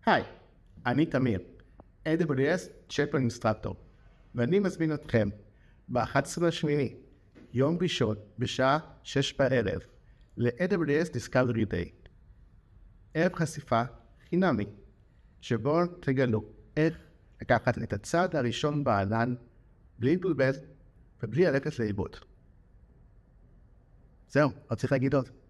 היי, אני תמיר, AWS צ'אפל אינסטרקטור, ואני מזמין אתכם ב-11/8, יום ראשון, בשעה 6 בערב, ל-AWS Discovery Day. ערב חשיפה חינמי, שבו תגלו איך לקחת את הצעד הראשון בענן, בלי להתבלבל ובלי ללכת לאיבוד. זהו, לא צריך להגיד עוד.